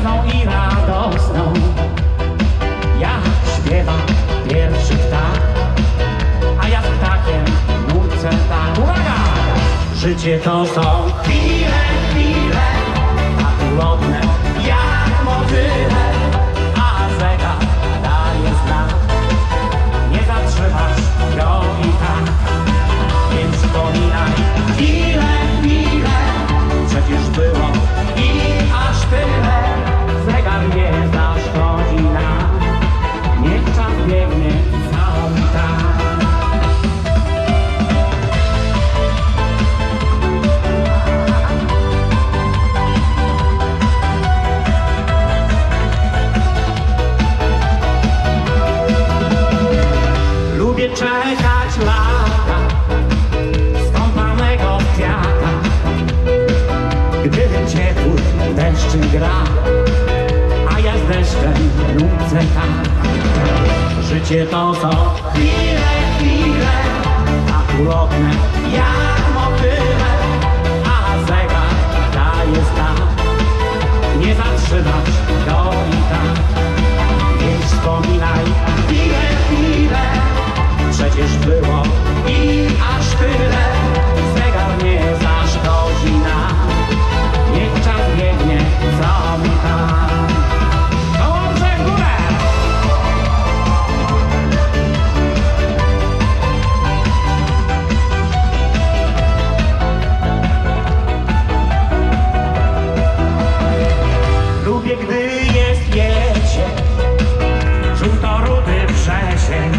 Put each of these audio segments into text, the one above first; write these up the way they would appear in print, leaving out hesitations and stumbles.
wiosną i radosną, jak śpiewa pierwszy ptak, a ja z ptakiem nucę tak. Uwaga! Życie to są chwile, chwile, tak ulotne jak motyle, a zegar daje znak. Nie zatrzymasz go i tak, więc wspominaj chwile, chwile, przecież było i aż tyle. Zegar nie zaszkodzi nam, niech czas biegnie cały tak. Lubię czekać lata skąpanego w kwiatach, gdy ciepły deszcz gra, a ja z deszczem nucę tak. Życie to są chwile, chwile, tak ulotne jak motyle, a zegar daje znak. Nie zatrzymasz go i tak, więc wspominaj chwile, chwile, przecież było i aż tyle. Zegar nie zaszkodzi nam, niech czas biegnie cały tak. Dobrze w górę! Lubię, gdy jest jesień, żółto-rudy wrzesień,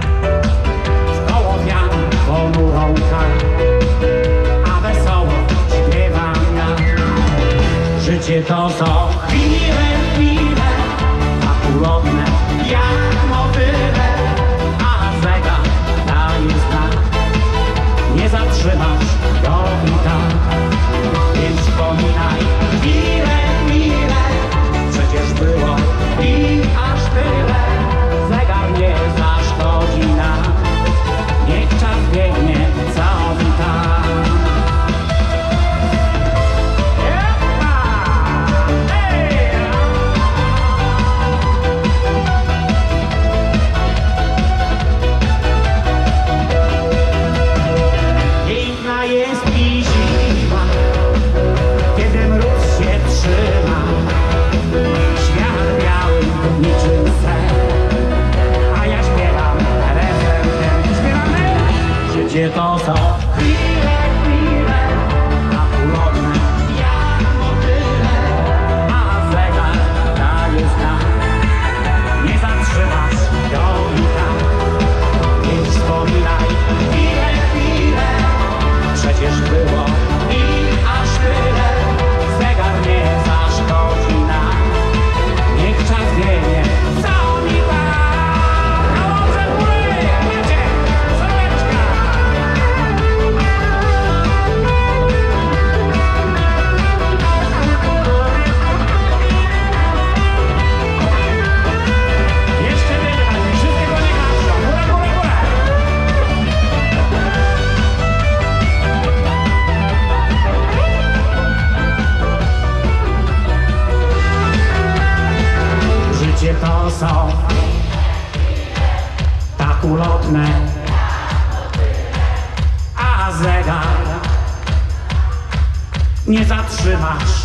ponurą tak, a wesoło śpiewam ja. Życie to są chwile, chwile, tak ulotne jak motyle, a zegar daje znak. Nie zatrzymasz go i tak, więc wspominaj chwile, chwile, przecież było i aż tyle. Zegar nie zaszkodzi nam, niech czas biegnie cały tak. Piękna jest i zima, kiedy mróz się trzyma. Świat biały niczym sen, a ja śpiewam refrenem. Śpiewamy? Życie to są chwile, chwile, tak ulotne jak motyle, a zegar daje znak. Nie zatrzymasz go i tak, więc wspominaj chwile, chwile, przecież było i aż tyle. Zegar nie zaszkodzi nam, niech czas biegnie cały tak. A dobrze w góry, macie serweczka. Jeszcze będzie tak, wszystkiego nie kaszą. Góra, góra, góra. Życie to są tak ulotne, a zegar nie zatrzymasz